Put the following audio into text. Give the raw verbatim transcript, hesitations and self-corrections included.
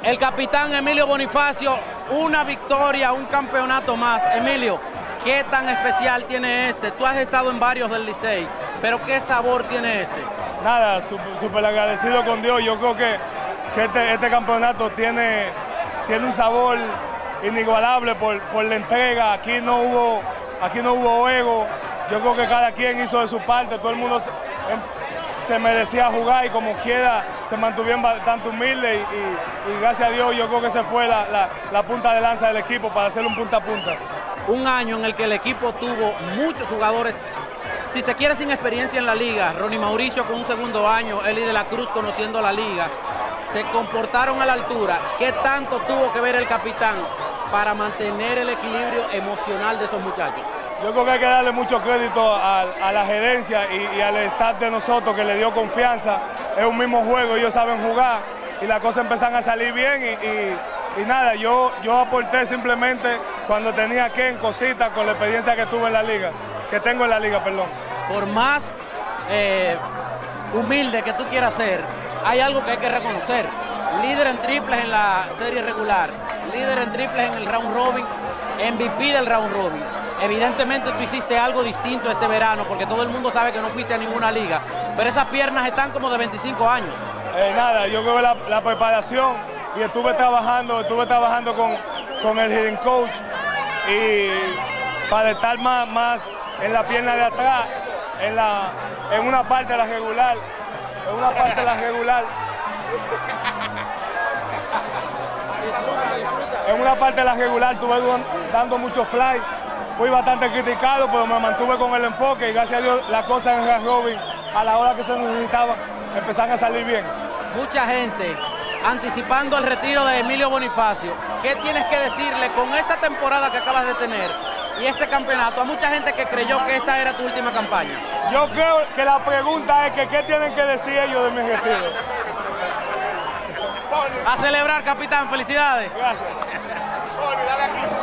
El capitán Emilio Bonifacio, una victoria, un campeonato más. Emilio, ¿qué tan especial tiene este? Tú has estado en varios del Licey, pero ¿qué sabor tiene este? Nada, súper agradecido con Dios. Yo creo que, que este, este campeonato tiene, tiene un sabor inigualable por, por la entrega. Aquí no hubo, aquí no hubo ego. Yo creo que cada quien hizo de su parte, todo el mundo se, se merecía jugar y como quiera se mantuvieron bastante humildes y, y, y gracias a Dios yo creo que se fue la, la, la punta de lanza del equipo para hacer un punta a punta. Un año en el que el equipo tuvo muchos jugadores, si se quiere, sin experiencia en la liga. Ronnie Mauricio con un segundo año, Eli de la Cruz conociendo la liga, se comportaron a la altura. ¿Qué tanto tuvo que ver el capitán para mantener el equilibrio emocional de esos muchachos? Yo creo que hay que darle mucho crédito a, a la gerencia y, y al staff de nosotros que le dio confianza. Es un mismo juego, ellos saben jugar y las cosas empiezan a salir bien y, y, y nada, yo, yo aporté simplemente cuando tenía que en cositas con la experiencia que tuve en la liga, que tengo en la liga, perdón. Por más eh, humilde que tú quieras ser, hay algo que hay que reconocer. Líder en triples en la serie regular, líder en triples en el round robin, M V P del round robin. Evidentemente tú hiciste algo distinto este verano porque todo el mundo sabe que no fuiste a ninguna liga, pero esas piernas están como de veinticinco años. Eh, nada, yo creo que la, la preparación y estuve trabajando, estuve trabajando con, con el hitting coach y para estar más, más en la pierna de atrás, en, la, en una parte de la regular, en una parte de la regular. En una parte de la regular estuve dando muchos fly. Fui bastante criticado, pero me mantuve con el enfoque y gracias a Dios las cosas en el robin a la hora que se necesitaba empezaron a salir bien. Mucha gente anticipando el retiro de Emilio Bonifacio. ¿Qué tienes que decirle con esta temporada que acabas de tener y este campeonato a mucha gente que creyó que esta era tu última campaña? Yo creo que la pregunta es que qué tienen que decir ellos de mi retiro. A celebrar, capitán. Felicidades. Gracias.